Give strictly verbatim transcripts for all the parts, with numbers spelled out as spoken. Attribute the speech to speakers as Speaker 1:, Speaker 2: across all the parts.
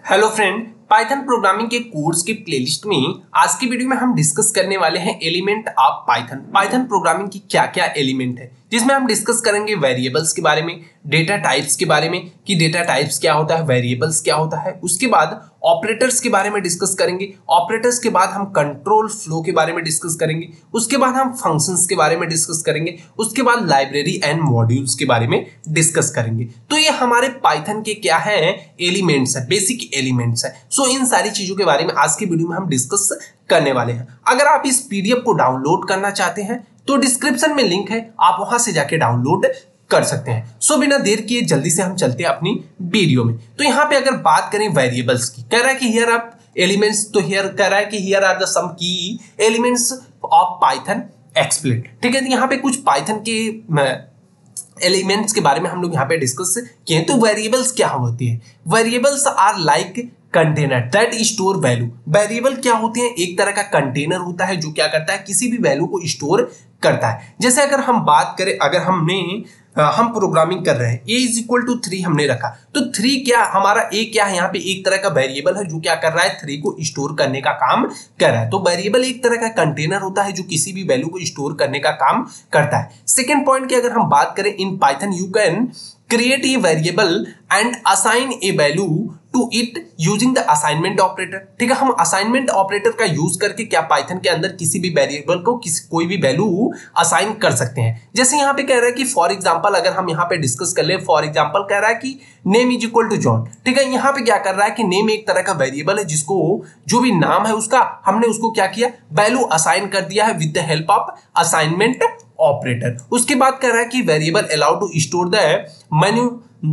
Speaker 1: Hello friend, Python programming के course की playlist में आज की वीडियो में हम डिस्कस करने वाले हैं element of Python. Python programming की क्या क्या एलिमेंट है, जिसमें हम डिस्कस करेंगे वेरिएबल्स के बारे में, डेटा टाइप्स के बारे में कि डेटा टाइप्स क्या होता है, वेरिएबल्स क्या होता है। उसके बाद ऑपरेटर्स के बारे में डिस्कस करेंगे। ऑपरेटर्स के बाद हम कंट्रोल फ्लो के बारे में डिस्कस करेंगे। उसके बाद हम फंक्शंस के बारे में डिस्कस करेंगे। उसके बाद लाइब्रेरी एंड मॉड्यूल्स के बारे में डिस्कस करेंगे। तो ये हमारे पाइथन के क्या है, एलिमेंट्स है, बेसिक एलिमेंट्स है। सो इन सारी चीजों के बारे में आज की वीडियो में हम डिस्कस करने वाले हैं। अगर आप इस पीडीएफ को डाउनलोड करना चाहते हैं तो डिस्क्रिप्शन में लिंक है, आप वहां से जाके डाउनलोड कर सकते हैं। सो बिना देर किए जल्दी से हम चलते हैं अपनी वीडियो में। तो यहाँ पे अगर बात करें वेरिएबल्स की, कह रहा है कि हियर आप एलिमेंट्स, तो हियर कह रहा है कि हियर आर द सम की एलिमेंट्स ऑफ पाइथन एक्सप्लेन। ठीक है, तो यहाँ पे कुछ पाइथन के एलिमेंट्स के बारे में हम लोग यहाँ पे डिस्कस किए। तो वेरिएबल्स क्या होती है? Variables are like container that store value. Variable क्या होते हैं? एक तरह का कंटेनर होता है जो क्या करता है, किसी भी वैल्यू को स्टोर करता है। जैसे अगर हम बात करें, अगर हमने हम प्रोग्रामिंग कर रहे हैं, a is equal to three हमने रखा, तो थ्री क्या हमारा a क्या है, यहाँ पे एक तरह का वेरिएबल है जो क्या कर रहा है, थ्री को स्टोर करने का काम कर रहा है। तो वेरिएबल एक तरह का कंटेनर होता है जो किसी भी वैल्यू को स्टोर करने का काम करता है। सेकेंड पॉइंट की अगर हम बात करें, in Python you can create a variable and assign a value to it using the assignment operator. ठीक है, हम असाइनमेंट ऑपरेटर का यूज करके क्या पाइथन के अंदर किसी भी वेरिएबल को किसी कोई भी वैल्यू असाइन कर सकते हैं। जैसे यहाँ पे कह रहा है कि फॉर एग्जांपल अगर हम यहाँ पे डिस्कस कर ले, फॉर एग्जांपल कह रहा है कि name is equal to John. ठीक है, यहाँ पे क्या कर रहा है कि नेम एक तरह का वेरिएबल है जिसको जो भी नाम है उसका हमने उसको क्या किया, वैल्यू असाइन कर दिया है with the help of assignment operator. उसके बाद कह रहा है कि variable allow to store the menu,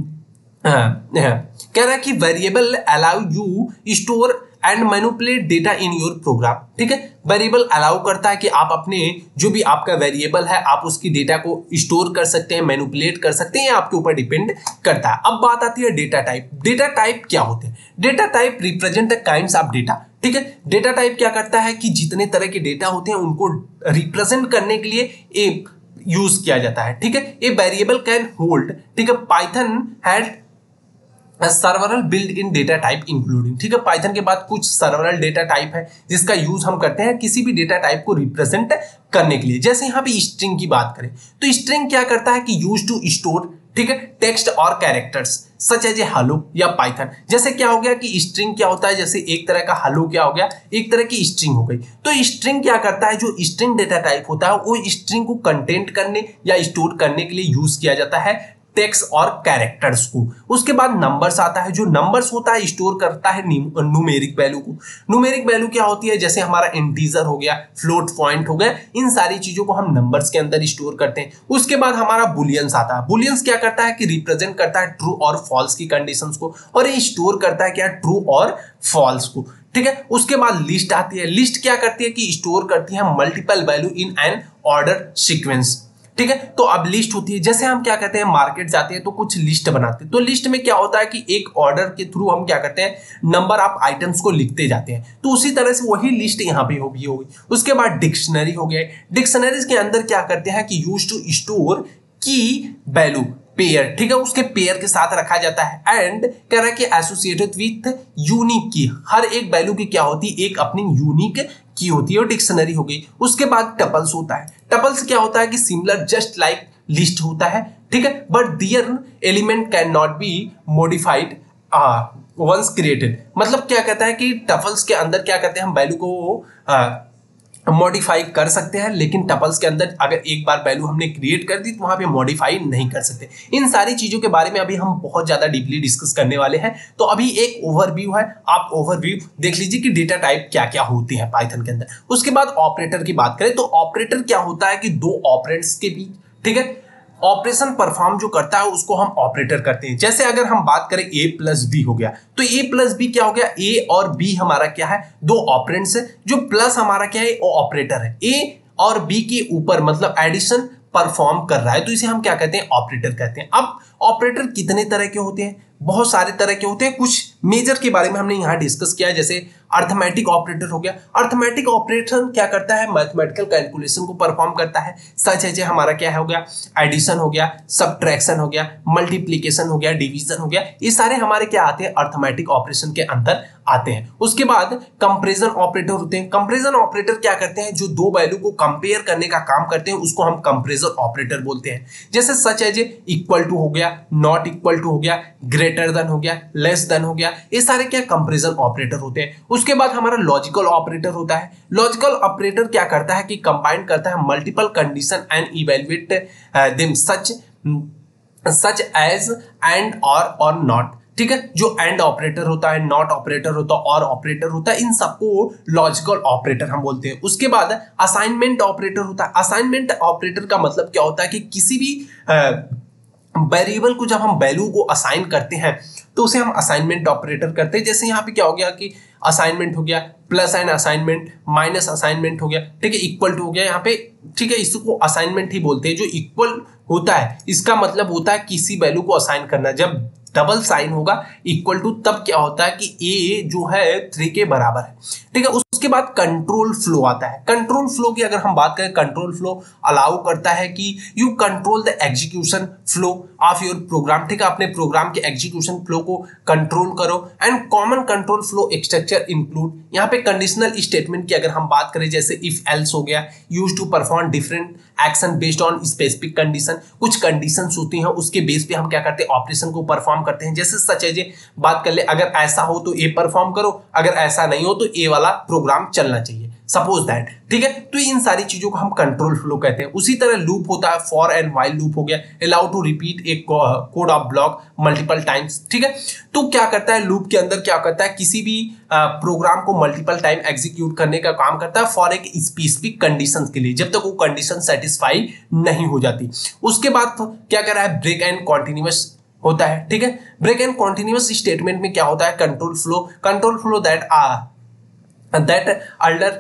Speaker 1: कह रहा है कि variable allow you store and manipulate data in your program. ठीक है, वेरिएबल अलाउ करता है कि आप अपने जो भी आपका वेरिएबल है आप उसकी डेटा को स्टोर कर सकते हैं, मैनिपुलेट कर सकते हैं, आपके ऊपर डिपेंड करता है। अब बात आती है डेटा टाइप। डेटा टाइप क्या होते हैं? Data type represent the kinds of data. ठीक है, डेटा टाइप क्या करता है कि जितने तरह के डेटा होते हैं उनको रिप्रेजेंट करने के लिए ए यूज किया जाता है। ठीक है, ए वेरिएबल कैन होल्ड, ठीक है, Python had several built in data type including. ठीक है, पाइथन के बाद कुछ सर्वरल डेटा टाइप है जिसका यूज हम करते हैं किसी भी डेटा टाइप को रिप्रेजेंट करने के लिए। जैसे यहाँ पे स्ट्रिंग की बात करें तो स्ट्रिंग क्या करता है कि यूज टू स्टोर, ठीक है, टेक्स्ट और characters such as a hello या पाइथन। जैसे क्या हो गया कि स्ट्रिंग क्या होता है, जैसे एक तरह का हेलो क्या हो गया, एक तरह की स्ट्रिंग हो गई। तो स्ट्रिंग क्या करता है, जो स्ट्रिंग डेटा टाइप होता है वो स्ट्रिंग को कंटेंट करने या स्टोर करने के लिए यूज किया जाता है टेक्स्ट और कैरेक्टर्स को। उसके बाद नंबर्स आता है, जो नंबर्स होता है स्टोर करता है न्यूमेरिक वैल्यू को। न्यूमेरिक वैल्यू क्या होती है, जैसे हमारा इंटीजर हो गया, फ्लोट पॉइंट हो गया, इन सारी चीजों को हम नंबर्स के अंदर स्टोर करते हैं। उसके बाद हमारा बुलियंस आता है। बुलियंस क्या करता है कि रिप्रेजेंट करता है ट्रू और फॉल्स की कंडीशंस को, और ये स्टोर करता है क्या, ट्रू और फॉल्स को। ठीक है, उसके बाद लिस्ट आती है। लिस्ट क्या करती है कि स्टोर करती है multiple value in an order sequence. ठीक है, तो अब लिस्ट होती है, जैसे हम क्या कहते हैं मार्केट जाते हैं तो कुछ लिस्ट बनाते हैं। तो लिस्ट में क्या होता है कि एक ऑर्डर के थ्रू हम क्या करते हैं, नंबर ऑफ आइटम्स को लिखते जाते हैं। तो उसी तरह से वही लिस्ट यहाँ पे होगी होगी उसके बाद डिक्शनरी हो गया। डिक्शनरीज के अंदर क्या करते हैं कि use to store key value pair. ठीक है, उसके पेयर के साथ रखा जाता है। एंड कह रहा है कि एसोसिएटेड विथ यूनिक की, हर एक वैल्यू की क्या होती है, एक अपनी यूनिक की होती है, और डिक्शनरी हो गई। उसके बाद टपल्स होता है। टपल्स क्या होता है कि सिमिलर जस्ट लाइक लिस्ट होता है। ठीक है, but their element can not be modified once created. मतलब क्या कहता है कि टपल्स के अंदर क्या करते हैं, हम वैल्यू को uh, मॉडिफाई कर सकते हैं, लेकिन टपल्स के अंदर अगर एक बार वैल्यू हमने क्रिएट कर दी तो वहां पे मॉडिफाई नहीं कर सकते। इन सारी चीजों के बारे में अभी हम बहुत ज्यादा डीपली डिस्कस करने वाले हैं। तो अभी एक ओवरव्यू है, आप ओवरव्यू देख लीजिए कि डेटा टाइप क्या क्या होते हैं पाइथन के अंदर। उसके बाद ऑपरेटर की बात करें तो ऑपरेटर क्या होता है कि दो ऑपरेंड्स के बीच, ठीक है, ऑपरेशन परफॉर्म जो करता है उसको हम ऑपरेटर करते हैं। जैसे अगर हम बात करें ए प्लस बी हो गया, तो ए प्लस बी क्या हो गया, ए और बी हमारा क्या है, दो ऑपरेंड्स है। जो प्लस हमारा क्या है, वो ऑपरेटर है। ए और बी के ऊपर मतलब एडिशन परफॉर्म कर रहा है, तो इसे हम क्या कहते हैं, ऑपरेटर कहते हैं। अब ऑपरेटर कितने तरह के होते हैं? बहुत सारे तरह के होते हैं। कुछ मेजर के बारे में हमने यहाँ डिस्कस किया है, जैसे अर्थमेटिक ऑपरेटर हो गया। अर्थमेटिक ऑपरेटर क्या करता है? मैथमेटिकल कैलकुलेशन को परफॉर्म करता है। सच है, हमारा क्या हो गया? एडिशन हो गया, सब्ट्रैक्शन हो गया, मल्टीप्लीकेशन हो गया, डिवीजन हो गया, ये सारे हमारे क्या आते हैं? अर्थमेटिक ऑपरेशन के अंदर आते हैं। उसके बाद कंपैरिजन ऑपरेटर होते हैं। कंपैरिजन ऑपरेटर क्या करते हैं? जो दो वैल्यू को कंपेयर करने का काम करते हैं उसको हम कंपैरिजन ऑपरेटर बोलते हैं। जैसे सच है, इक्वल टू हो गया, नॉट इक्वल टू हो गया, ग्रेटर देन हो गया, लेस देन हो गया, ये सारे क्या कंपैरिजन ऑपरेटर होते हैं। उसके बाद हमारा लॉजिकल ऑपरेटर होता है। लॉजिकल ऑपरेटर क्या करता है कि कंबाइन करता है multiple condition and evaluate them such such as and or or not. ठीक है, जो एंड ऑपरेटर होता है, नॉट ऑपरेटर होता है, और ऑपरेटर होता है, इन सबको लॉजिकल ऑपरेटर हम बोलते हैं। उसके बाद असाइनमेंट ऑपरेटर होता है। असाइनमेंट ऑपरेटर का मतलब क्या होता है कि किसी भी वेरिएबल को जब हम वैल्यू को असाइन करते हैं तो उसे हम असाइनमेंट ऑपरेटर करते हैं। जैसे यहाँ पे क्या हो गया कि असाइनमेंट हो गया, plus and assignment, minus assignment हो गया, ठीक है, इक्वल टू हो गया यहाँ पे, ठीक है, इसको असाइनमेंट ही बोलते हैं। जो इक्वल होता है इसका मतलब होता है किसी वैल्यू को असाइन करना। जब डबल साइन होगा इक्वल टू, तब क्या होता है कि ए जो है थ्री के बराबर है। ठीक है, उसके बाद कंट्रोल फ्लो आता है। कंट्रोल फ्लो की अगर हम बात करें, कंट्रोल फ्लो अलाउ करता है कि you control the execution flow of your program. ठीक है, अपने प्रोग्राम के एग्जीक्यूशन फ्लो को कंट्रोल करो। And common control flow structure include, यहाँ पे कंडीशनल स्टेटमेंट की अगर हम बात करें, जैसे इफ एल्स हो गया, use to perform different action based on specific condition. कुछ कंडीशंस होती हैं, उसके बेस पे हम क्या करते हैं? ऑपरेशन को परफॉर्म करते हैं। जैसे सच है, जे बात कर ले, अगर ऐसा हो तो ए परफॉर्म करो, अगर ऐसा नहीं हो तो ए वाला प्रोग्राम चलना चाहिए, सपोज दैट। ठीक है, तो इन सारी चीजों को हम कंट्रोल फ्लो कहते हैं। उसी तरह लूप होता है, फॉर एंड व्हाइल लूप हो गया, allow to repeat a code of block multiple times. ठीक है, तो क्या करता है लूप के अंदर? क्या करता है? किसी भी प्रोग्राम को मल्टीपल टाइम एग्जीक्यूट करने का काम करता है फॉर एक स्पेसिफिक कंडीशन के लिए, जब तक वो कंडीशन सेटिस्फाई नहीं हो जाती। उसके बाद क्या कर रहा है? ब्रेक एंड कॉन्टिन्यूअस होता है। ठीक है, ब्रेक एंड कॉन्टिन्यूअस स्टेटमेंट में क्या होता है? Control flow control flow that uh that under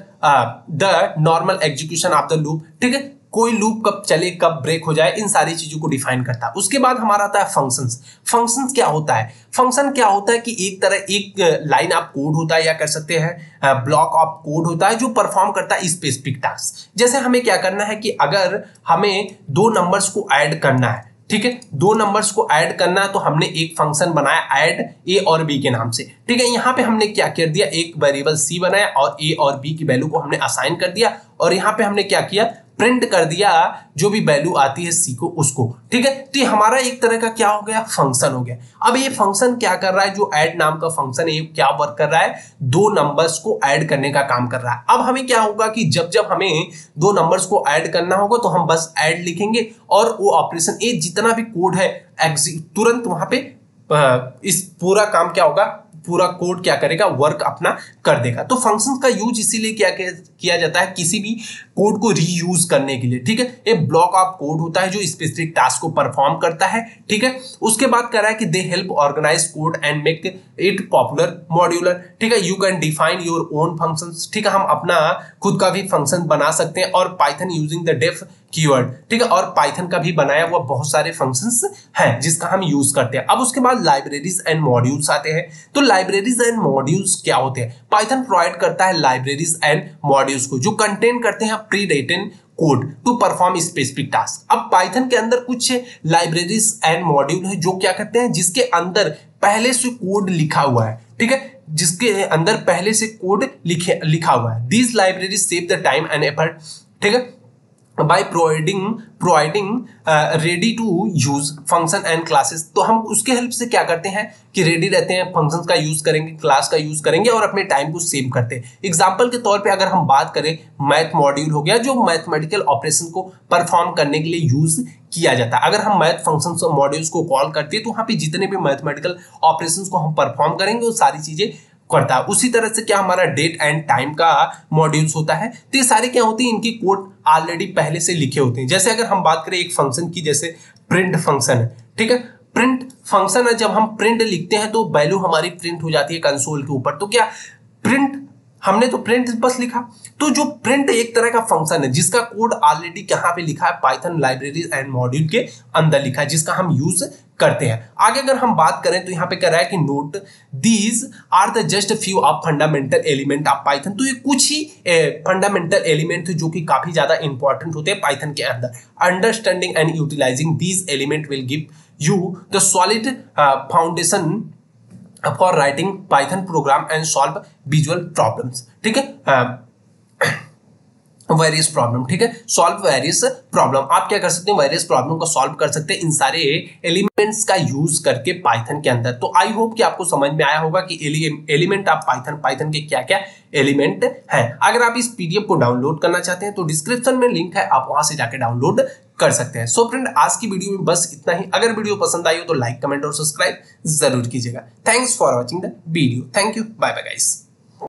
Speaker 1: the normal execution of the loop. ठीक है, कोई लूप कब चले, कब ब्रेक हो जाए, इन सारी चीजों को डिफाइन करता है। उसके बाद हमारा आता है फंक्शंस। फंक्शंस क्या होता है? फंक्शन क्या होता है कि एक तरह एक लाइन ऑफ कोड होता है, या कर सकते हैं ब्लॉक ऑफ कोड होता है, जो परफॉर्म करता है स्पेसिफिक टास्क। जैसे हमें क्या करना है कि अगर हमें दो नंबर्स को ऐड करना है, ठीक है, दो नंबर्स को ऐड करना है, तो हमने एक फंक्शन बनाया ऐड ए और बी के नाम से। ठीक है, यहाँ पे हमने क्या कर दिया? एक वेरिएबल सी बनाया और ए और बी की वैल्यू को हमने असाइन कर दिया, और यहाँ पे हमने क्या किया? प्रिंट कर दिया जो भी वैल्यू आती है सी को, उसको। ठीक है, तो ये हमारा एक तरह का क्या हो गया? फंक्शन हो गया। अब ये फंक्शन क्या कर रहा है? जो ऐड नाम का फंक्शन है, ये क्या वर्क कर रहा है? दो नंबर्स को ऐड करने का काम कर रहा है। अब हमें क्या होगा कि जब जब हमें दो नंबर्स को ऐड करना होगा तो हम बस ऐड लिखेंगे, और वो ऑपरेशन, ये जितना भी कोड है तुरंत वहां पे इस पूरा काम क्या होगा? पूरा कोड क्या करेगा? वर्क अपना कर देगा। तो फंक्शंस का यूज इसीलिए क्या किया जाता है? किसी भी कोड को रीयूज करने के लिए। ठीक है, एक ब्लॉक ऑफ कोड होता है जो स्पेसिफिक टास्क को परफॉर्म करता है। ठीक है, उसके बाद कह रहा है कि they help organise code and make it popular modular. ठीक है, you can define your own functions. ठीक है, हम अपना खुद का भी फंक्शन बना सकते हैं, और Python using the def keyword. ठीक है, और पाइथन का भी बनाया हुआ बहुत सारे फंक्शंस हैं जिसका हम यूज करते हैं। अब उसके बाद लाइब्रेरीज एंड मॉड्यूल्स आते हैं। तो लाइब्रेरीज एंड मॉड्यूल्स क्या होते हैं? पाइथन प्रोवाइड करता है लाइब्रेरीज एंड मॉड्यूल्स को, जो कंटेन करते हैं pre written code to perform specific task. अब पाइथन के अंदर कुछ लाइब्रेरीज एंड मॉड्यूल है जो क्या करते हैं? जिसके अंदर पहले से कोड लिखा हुआ है। ठीक है, जिसके अंदर पहले से कोड लिखे लिखा हुआ है। These libraries save the time and effort. ठीक है, by providing providing ready to use function and classes. तो हम उसके हेल्प से क्या करते हैं कि रेडी रहते हैं, फंक्शंस का यूज करेंगे, क्लास का यूज करेंगे, और अपने टाइम को सेव करते हैं। एग्जांपल के तौर पे अगर हम बात करें, मैथ मॉड्यूल हो गया, जो मैथमेटिकल ऑपरेशन को परफॉर्म करने के लिए यूज किया जाता है। अगर हम मैथ फंक्शंस और मॉड्यूल्स को कॉल करते हैं तो वहां पे जितने भी मैथमेटिकल ऑपरेशंस को हम परफॉर्म करेंगे वो सारी चीजें करता है। उसी तरह से क्या हमारा डेट एंड टाइम का मॉड्यूल्स होता है। तो ये सारे क्या होती है? इनकी कोड ऑलरेडी पहले से लिखे होते हैं। जैसे अगर हम बात करें एक फंक्शन की, जैसे प्रिंट फंक्शन है। ठीक है, प्रिंट फंक्शन है, जब हम प्रिंट लिखते हैं तो वैल्यू हमारी प्रिंट हो जाती है कंसोल के ऊपर। तो क्या प्रिंट हमने तो प्रिंट बस लिखा। तो जो प्रिंट एक तरह का फंक्शन है जिसका कोड ऑलरेडी कहाँ पे लिखा है, पाइथन लाइब्रेरी एंड मॉड्यूल के अंदर लिखा है, जिसका हम यूज करते हैं। आगे अगर हम बात करें तो यहाँ पे कह रहा है कि note these are the just few of fundamental element of Python. तो ये कुछ ही फंडामेंटल एलिमेंट जो कि काफी ज्यादा इंपॉर्टेंट होते हैं पाइथन के अंदर। Understanding and utilising these element will give you the solid foundation for writing Python program and solve visual problems. ठीक है, वेरियस प्रॉब्लम, ठीक है, सॉल्व वेरियस प्रॉब्लम। आप क्या कर सकते हैं, वेरियस प्रॉब्लम को सॉल्व कर सकते हैं इन सारे एलिमेंट्स का यूज करके पाइथन के अंदर। तो आई होप कि आपको समझ में आया होगा कि एलिमेंट ऑफ पाइथन, पाइथन के क्या क्या एलिमेंट हैं। अगर आप इस पीडीएफ को डाउनलोड करना चाहते हैं तो डिस्क्रिप्शन में लिंक है, आप वहां से जाके डाउनलोड कर सकते हैं। सो फ्रेंड, आज की वीडियो में बस इतना ही। अगर वीडियो पसंद आई हो तो लाइक, कमेंट और सब्सक्राइब जरूर कीजिएगा। Thanks for watching the video. Thank you, bye bye guys.